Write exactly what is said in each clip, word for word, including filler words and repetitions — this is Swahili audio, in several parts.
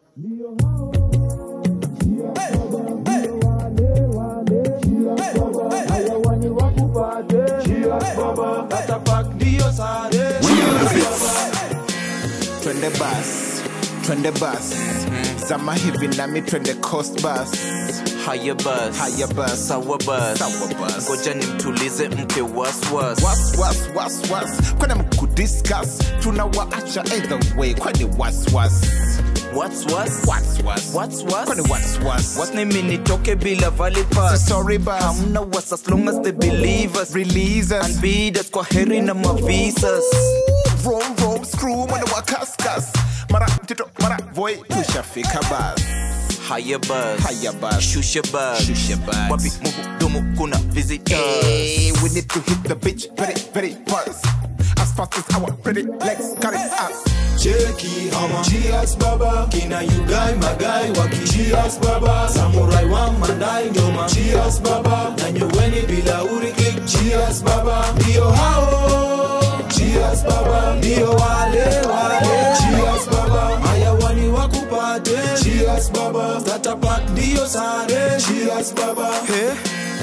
Twende bus, twende bus. Zama hivi nami twende coast bus. Higher bus, higher bus, sour bus, sour bus. Ngoja nimtulize mke was was. Was was was was. Kwani mku discuss, tunawaacha either way. Kwani was was. What's was? What's was? What's was? Kwani what's was? What's name nitoke bila valid pass? Sorry bus. Hamna was as long as they believe us. Release us. And be that's kwa heri na mavisas. Roam roam screw mwana wa kaskas. Mara tito mara voy tushafika bus. Higher bus, higher bus, shusha bus, shusha bus. Wapi muhudumu kuna visitors. Hey, we need to hit the beach very very fast. As fast as our pretty legs carry us. Cheki hama cheers baba, kina you guy magai waki cheers baba, samurai wa mandai nyoma cheers baba, na nyuweni bila uri click cheers baba, ndio hao cheers baba, ndio wale wale cheers baba, haya wani wakupate cheers baba, starter pack ndio sare cheers baba. Hey,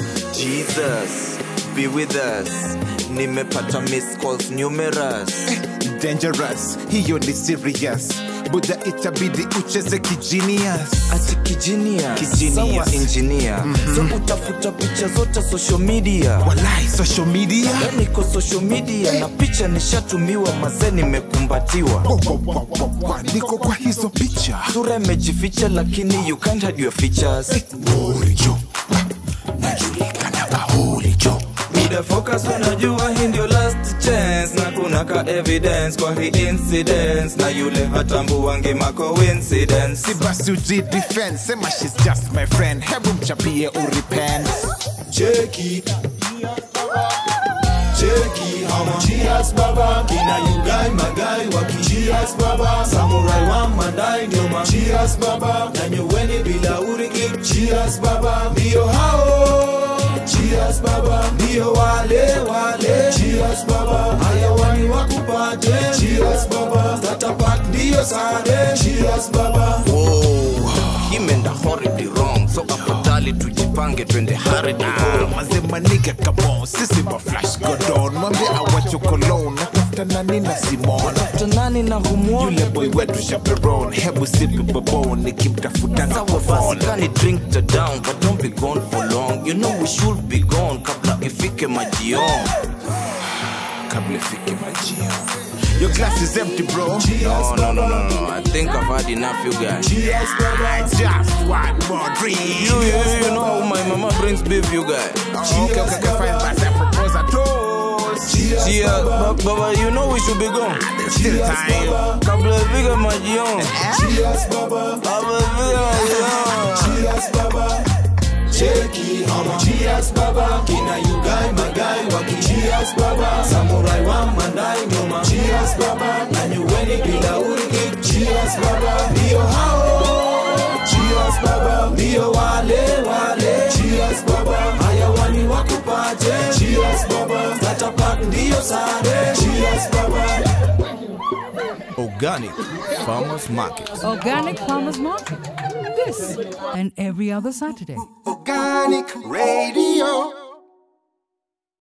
Jesus, be with us. Nimepata miss calls numerous. Dangerous, hiyo ni serious. Buda itabidi ucheze kijinius. Ati kijinius, kijinius. Sawa engineer. Mm -hmm. So utafuta picha zote social media. Walai social media. Leo niko social media na picha nishatumiwa, mazee nimekumbatiwa. Niko kwa hizo picha. Sura imejificha lakini you can't hide your features. Holy Joe, najulikana ka Holy Joe. Mida focus unajua hii ndio last chance, na kuna ka evidence kwa hii incidents, na yule hatambuangi ma coincidence. Si basi uji defense, sema she's just my friend. Hebu mchapie urepent. Cheki Cheki hama cheers baba, kina you guy magai waki cheers baba, samurai wa mandai nyoma cheers baba, na nyuweni bila uri click cheers baba, ndio hao cheers baba, ndio wale wale cheers baba, haya wani wakupate cheers baba, starter pack ndio sare cheers baba. Whoa, imeenda horribly wrong, so afadhali tujipange twende haridi home. Mazema nigga come on, sisi ma flash go down. Mwambie awacho cologne, natafuta nani na Simon, natafuta nani na humwona. Yule boy wetu chaperone, hebu sipi babone, nikimtafuta nga kwa phone. Sawa basi drink to down, but don't be gone for long. You know we should be gone kabla ifike majion. Kabla ifike majion. Your glass is empty, bro. No, no, no, no, no. I think I've had enough, you guys. Cheers, brother. Just one more drink. You, you, you know how my mama brings beef, you guys. Oh, okay, okay, okay, fine, but I propose a toast. Cheers, Cheers Baba. Baba, you know we should be gone. There's still time. Kabla ifike majion. Cheers, Baba. Kabla ifike majion. Cheers, Baba. Cheki hama cheers baba, kina you guy magai waki cheers baba, samurai wa mandai nyoma cheers baba, na nyuweni bila uri cheers baba, ndio hao cheers baba, ndio wale wale cheers baba, haya wani wakupate cheers baba, starter pack ndio sare cheers baba. Organic Farmers Market. Organic Farmers Market. This and every other Saturday. Organic Radio.